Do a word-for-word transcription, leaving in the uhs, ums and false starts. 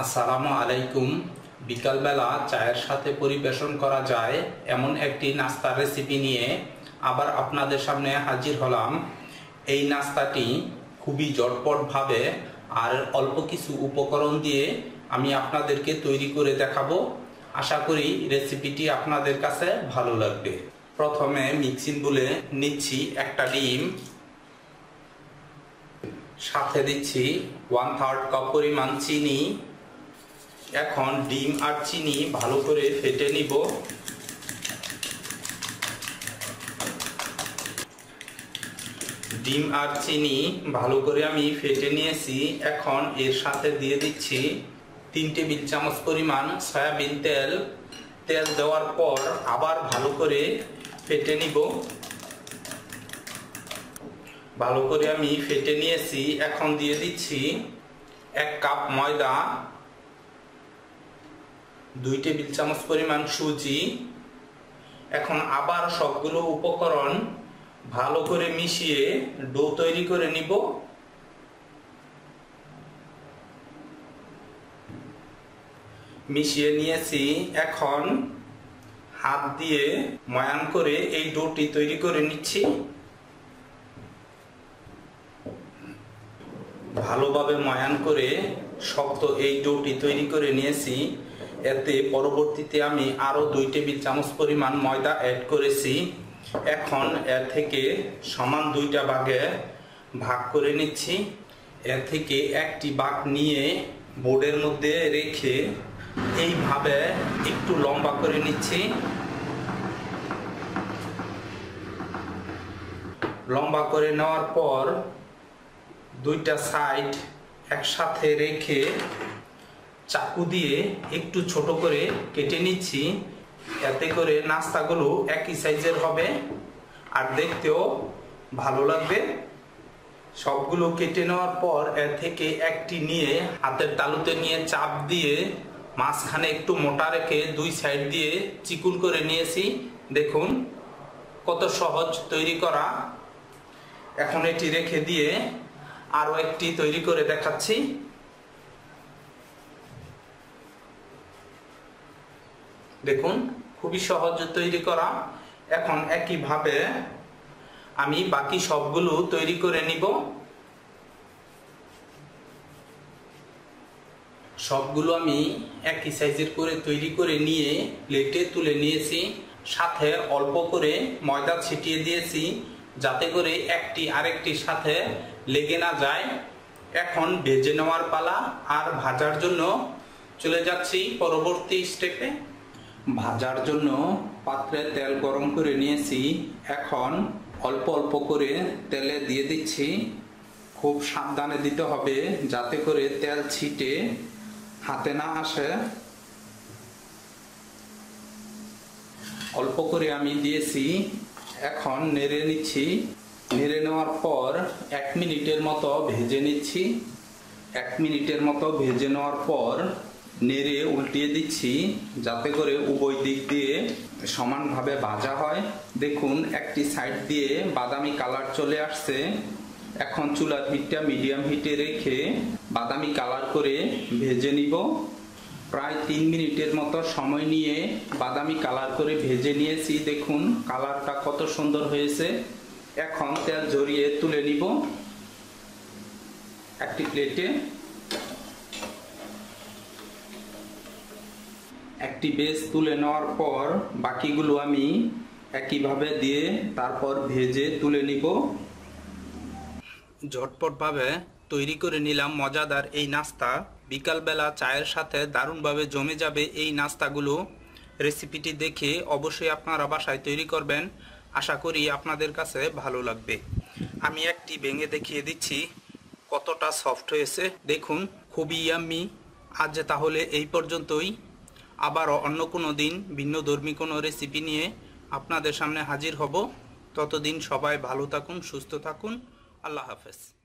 আসসালামু আলাইকুম। বিকালবেলা চায়ের সাথে পরিবেশন করা যায় এমন একটি নাস্তার রেসিপি নিয়ে আবার আপনাদের সামনে হাজির হলাম। এই নাস্তাটি খুবই ঝটপটভাবে আর অল্প কিছু উপকরণ দিয়ে আমি আপনাদেরকে তৈরি করে দেখাবো। আশা করি রেসিপিটি আপনাদের কাছে ভালো লাগবে। প্রথমে মিক্সিং বলে নিচ্ছি একটা ডিম, সাথে দিচ্ছি ওয়ান থার্ড কাপ পরিমাণ চিনি। এখন ডিম আর চিনি ভালো করে ফেটে নিব। ডিম আর চিনি ভালো করে আমি ফেটে নিয়েছি। এখন এর সাথে দিয়ে দিচ্ছি তিন টেবিল চামচ পরিমাণ সয়াবিন তেল। তেল দেওয়ার পর আবার ভালো করে ফেটে নিব। ভালো করে আমি ফেটে নিয়েছি। এখন দিয়ে দিচ্ছি এক কাপ ময়দা, দুই টেবিল চামচ পরিমাণ সুজি। এখন আবার সবগুলো উপকরণ ভালো করে মিশিয়ে ডো তৈরি করে নিব। মিশিয়ে নিয়েছি। এখন হাত দিয়ে ময়ান করে এই ডোটি তৈরি করে নিচ্ছি। ভালোভাবে ময়ান করে শক্ত এই ডোটি তৈরি করে নিয়েছি। এতে পরবর্তীতে আমি আরো দুই টেবিল চামচ পরিমাণ ময়দা অ্যাড করেছি। এখন এর থেকে সমান দুইটা ভাগে ভাগ করে নিচ্ছি। এর থেকে একটি ভাগ নিয়ে বোর্ডের মধ্যে রেখে এইভাবে একটু লম্বা করে নিচ্ছি। লম্বা করে নেওয়ার পর দুইটা সাইড একসাথে রেখে চাকু দিয়ে একটু ছোট করে কেটে নিচ্ছি। এতে করে নাস্তাগুলো একই সাইজের হবে আর দেখতেও ভালো লাগবে। সবগুলো কেটে নেওয়ার পর এর থেকে একটি নিয়ে হাতের তালুতে নিয়ে চাপ দিয়ে মাঝখানে একটু মোটা রেখে দুই সাইড দিয়ে চিকুন করে নিয়েছি। দেখুন কত সহজ তৈরি করা। এখন এটি রেখে দিয়ে আরো একটি তৈরি করে দেখাচ্ছি। দেখুন খুবই সহজ তৈরি করা। এখন একইভাবে আমি বাকি সবগুলো তৈরি করে নিব। সবগুলো আমি একই সাইজের করে তৈরি করে নিয়ে প্লেটে তুলে নিয়েছি। সাথে অল্প করে ময়দা ছিটিয়ে দিয়েছি যাতে করে একটি আরেকটির সাথে লেগে না যায়। এখন ভেজে নেওয়ার পালা। আর ভাজার জন্য চলে যাচ্ছি পরবর্তী স্টেপে। ভাজার জন্য পাত্রে তেল গরম করে নিয়েছি। এখন অল্প অল্প করে তেলে দিয়ে দিচ্ছি। খুব সাবধানে দিতে হবে যাতে করে তেল ছিটে হাতে না আসে। অল্প করে আমি দিয়েছি। এখন নেড়ে নিচ্ছি। নেড়ে নেওয়ার পর এক মিনিটের মতো ভেজে নিচ্ছি। এক মিনিটের মতো ভেজে নেওয়ার পর নেড়ে উল্টিয়ে দিচ্ছি যাতে করে উভয় দিক দিয়ে সমানভাবে ভাজা হয়। দেখুন একটি সাইড দিয়ে বাদামি কালার চলে আসছে। এখন চুলার হিটটা মিডিয়াম হিটে রেখে বাদামি কালার করে ভেজে নিব। প্রায় তিন মিনিটের মতো সময় নিয়ে বাদামি কালার করে ভেজে নিয়েছি। দেখুন কালারটা কত সুন্দর হয়েছে। এখন তেল ঝরিয়ে তুলে নিব একটি প্লেটে। একটি বেস তুলে নেওয়ার পর বাকিগুলো আমি একইভাবে দিয়ে তারপর ভেজে তুলে নিব। ঝটপটভাবে তৈরি করে নিলাম মজাদার এই নাস্তা। বিকালবেলা চায়ের সাথে দারুণভাবে জমে যাবে এই নাস্তাগুলো। রেসিপিটি দেখে অবশ্যই আপনারা বাসায় তৈরি করবেন। আশা করি আপনাদের কাছে ভালো লাগবে। আমি একটি ভেঙে দেখিয়ে দিচ্ছি কতটা সফট হয়েছে। দেখুন খুবই ইয়াম্মি। আজ তাহলে এই পর্যন্তই। আবারও অন্য কোনো দিন ভিন্ন ধর্মী কোনো রেসিপি নিয়ে আপনাদের সামনে হাজির হব। ততদিন সবাই ভালো থাকুন, সুস্থ থাকুন। আল্লাহ হাফেজ।